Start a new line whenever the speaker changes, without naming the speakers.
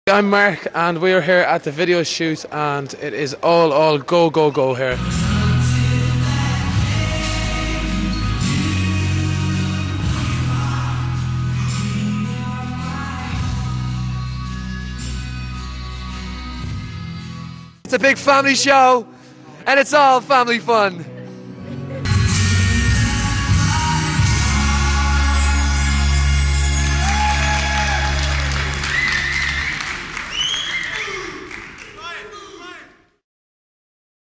I'm Mark and we're here at the video shoot and it is all go go go here.
It's a big family show and it's all family fun.